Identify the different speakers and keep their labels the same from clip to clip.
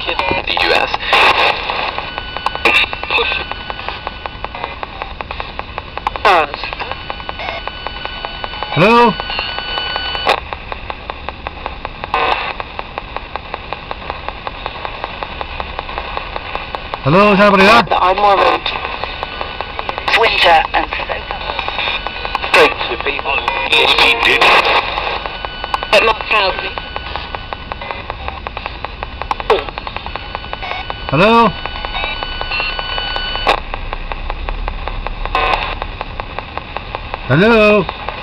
Speaker 1: in the US. Push.
Speaker 2: Hello? Hello, is anybody there?
Speaker 3: I'm more of a winter and
Speaker 1: Straight to people. Yes, he did.
Speaker 3: at Mark Housley.
Speaker 2: Hello? Hello?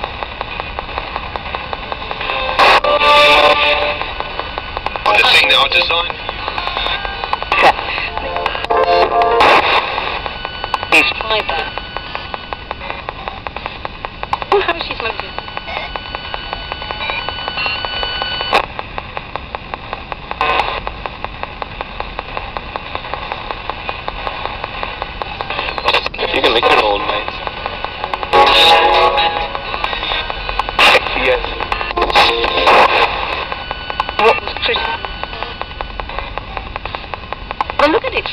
Speaker 1: On the thing that I designed.
Speaker 3: He's tried that. Oh, how is she smoking?
Speaker 1: You can make your own, mate. Yes.
Speaker 3: What was Chris? Well, look at it.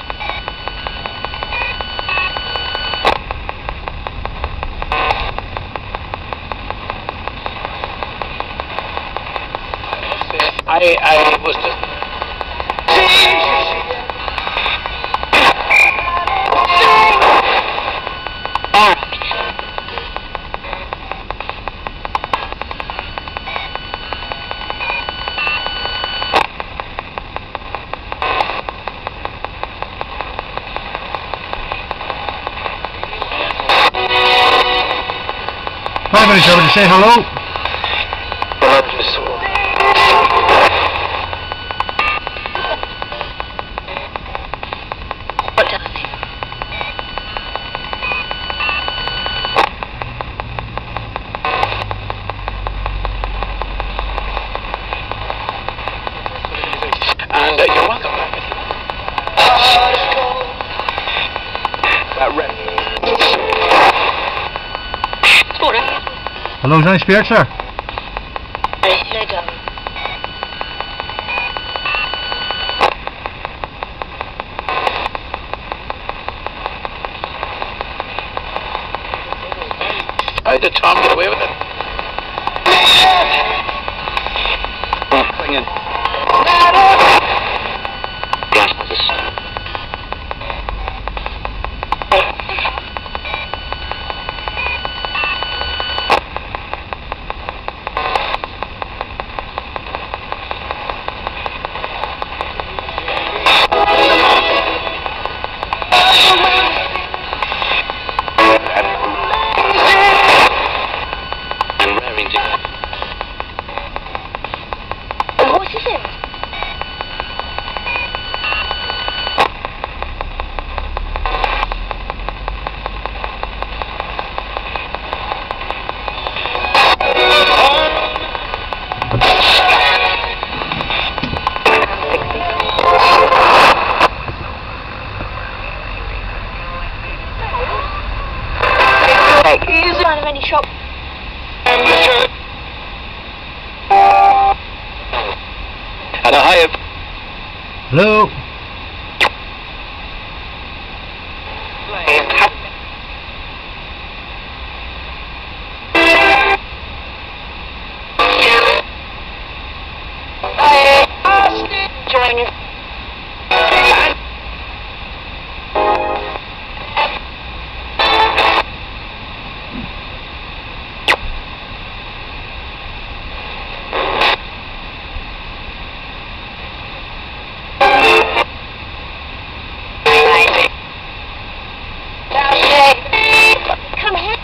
Speaker 1: I was just...
Speaker 2: Anybody somebody say hello?
Speaker 1: Well, I'm just...
Speaker 3: What does he?
Speaker 1: And you're welcome back. That red.
Speaker 2: Hello, is there any spirits there?
Speaker 3: No, darling.
Speaker 1: How did Tom get away with it? Bring in.
Speaker 3: What is it? He's out of any shop.
Speaker 1: And a higher.
Speaker 2: Hello?
Speaker 3: Join you. Come here.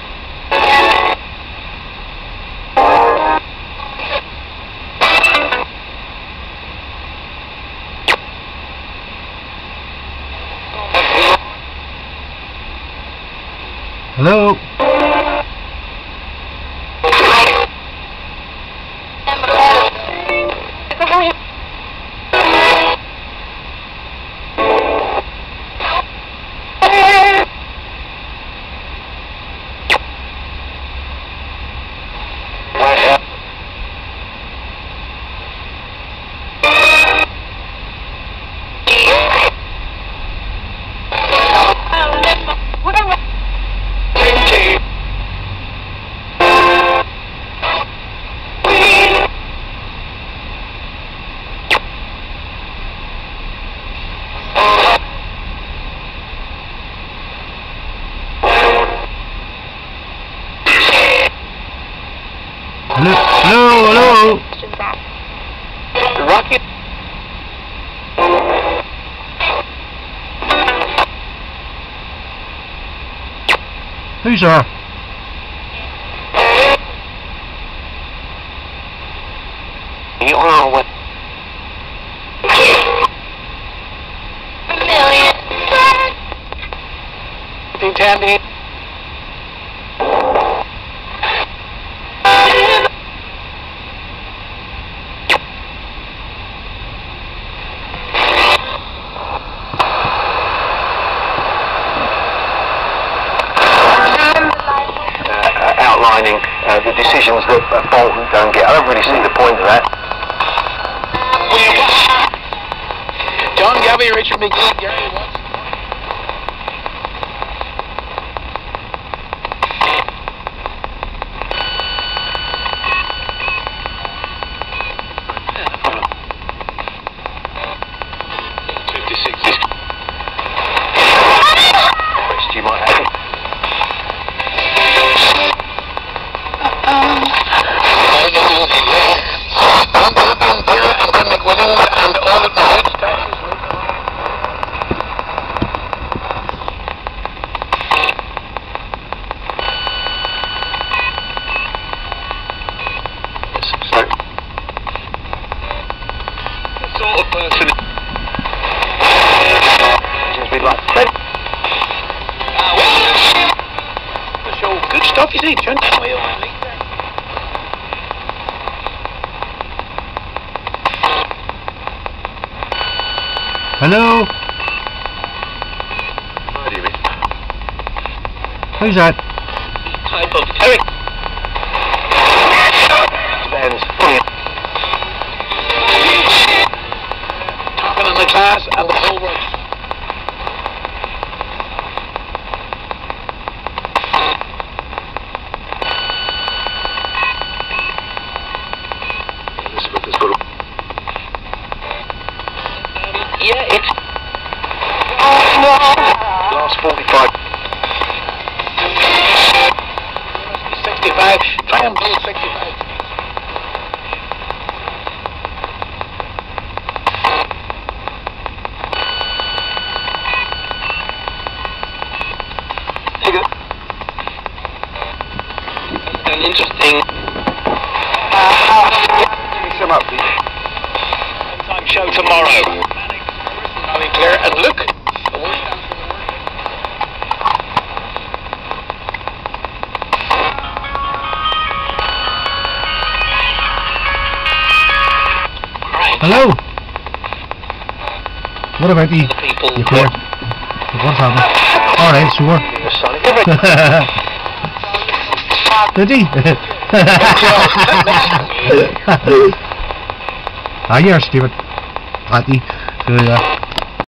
Speaker 2: Hello? hello.
Speaker 1: Rocket.
Speaker 2: Who's there?
Speaker 1: You on our way. Tandy. Outlining the decisions that Bolton don't get. I don't really see the point of that. John Gabby, Richard McGee, Gary Watson. You might have it. Sort of person. Just be like Fred. Good stuff, you see. Turn that way over.
Speaker 2: Hello?
Speaker 1: What do you mean?
Speaker 2: Who's that?
Speaker 1: Type of Eric. Spans. Talking on the class and the whole works. Yeah, it's last 45. 65. Try and blow 65. There you go. An interesting. Some up, please. Time show tomorrow. Clear and look.
Speaker 2: Hello? What about the
Speaker 1: people?
Speaker 2: You clear? What's happening? Alright, sure. Did he? Ah, you're stupid. Patty.